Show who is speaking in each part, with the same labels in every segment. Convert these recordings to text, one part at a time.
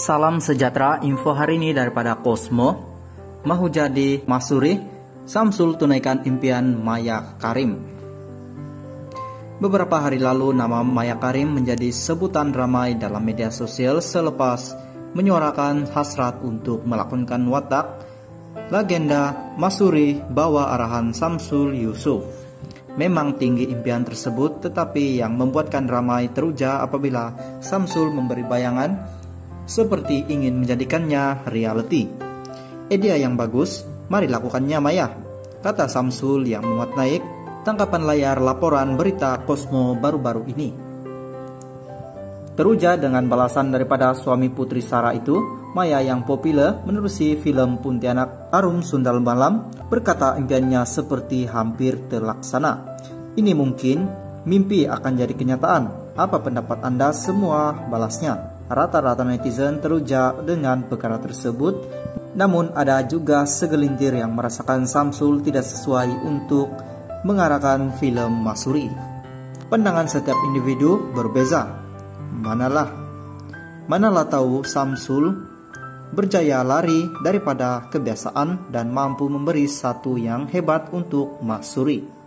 Speaker 1: Salam sejahtera, info hari ini daripada Kosmo. Mahu jadi Masuri, Samsul tunaikan impian Maya Karim. Beberapa hari lalu nama Maya Karim menjadi sebutan ramai dalam media sosial selepas menyuarakan hasrat untuk melakukan watak legenda Masuri bawah arahan Samsul Yusuf. Memang tinggi impian tersebut, tetapi yang membuatkan ramai teruja apabila Samsul memberi bayangan seperti ingin menjadikannya reality. Idea yang bagus, mari lakukannya Maya, kata Samsul yang memuat naik tangkapan layar laporan berita Kosmo baru-baru ini. Teruja dengan balasan daripada suami putri Sarah itu, Maya yang populer menerusi film Pontianak Arum Sundal Malam berkata impiannya seperti hampir terlaksana. Ini mungkin mimpi akan jadi kenyataan. Apa pendapat Anda semua? Balasnya. Rata-rata netizen teruja dengan perkara tersebut, namun ada juga segelintir yang merasakan Samsul tidak sesuai untuk mengarahkan film Masuri. Pandangan setiap individu berbeza. Manalah tahu Samsul berjaya lari daripada kebiasaan dan mampu memberi satu yang hebat untuk Masuri.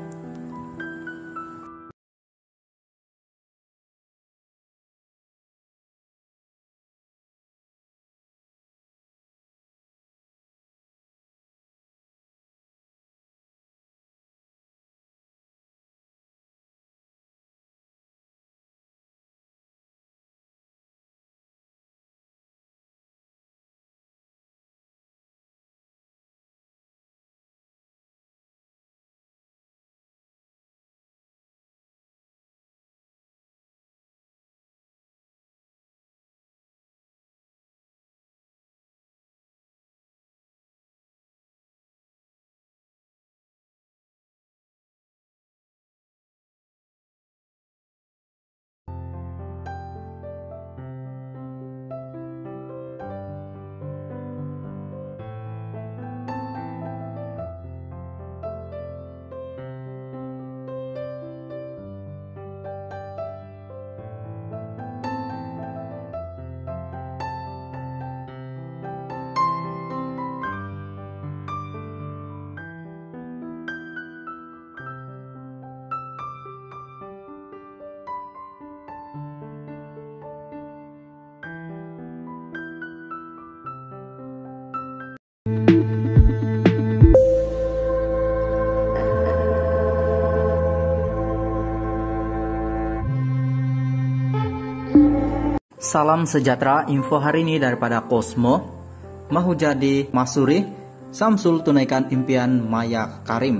Speaker 1: Salam sejahtera, info hari ini daripada Kosmo. Mahu jadi Masuri, Samsul tunaikan impian Maya Karim.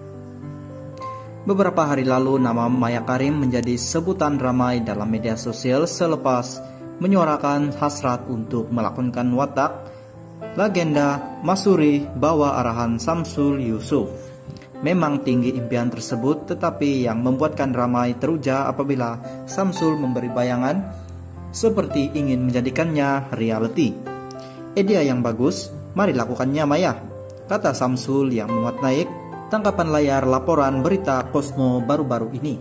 Speaker 1: Beberapa hari lalu nama Maya Karim menjadi sebutan ramai dalam media sosial selepas menyuarakan hasrat untuk melakukan watak legenda Masuri bawah arahan Samsul Yusuf. Memang tinggi impian tersebut, tetapi yang membuatkan ramai teruja apabila Samsul memberi bayangan seperti ingin menjadikannya reality. Idea yang bagus, mari lakukannya Maya, kata Samsul yang memuat naik tangkapan layar laporan berita Kosmo baru-baru ini.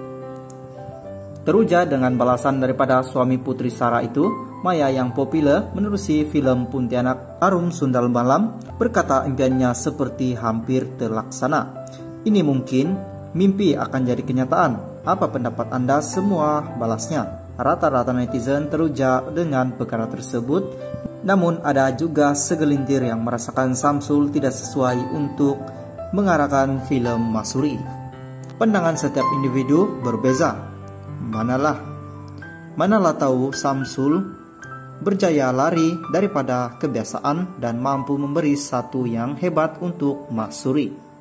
Speaker 1: Teruja dengan balasan daripada suami putri Sarah itu, Maya yang populer menerusi film Pontianak Arum Sundal Malam berkata impiannya seperti hampir terlaksana. Ini mungkin mimpi akan jadi kenyataan. Apa pendapat Anda semua? Balasnya. Rata-rata netizen teruja dengan perkara tersebut, namun ada juga segelintir yang merasakan Samsul tidak sesuai untuk mengarahkan film Masuri. Pandangan setiap individu berbeza. Manalah tahu Samsul berjaya lari daripada kebiasaan dan mampu memberi satu yang hebat untuk Masuri.